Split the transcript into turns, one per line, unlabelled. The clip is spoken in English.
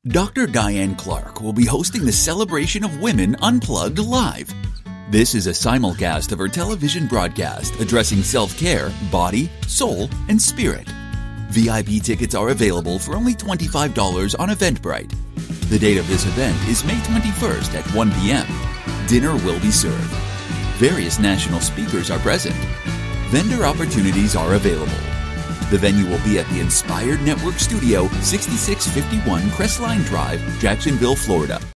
Dr. Diane Clark will be hosting the Celebration of Women Unplugged live. This is a simulcast of her television broadcast addressing self-care, body, soul, and spirit. VIP tickets are available for only $25 on Eventbrite. The date of this event is May 21st at 1 p.m. Dinner will be served. Various national speakers are present. Vendor opportunities are available. The venue will be at the Inspired Network Studio, 6651 Crestline Drive, Jacksonville, Florida.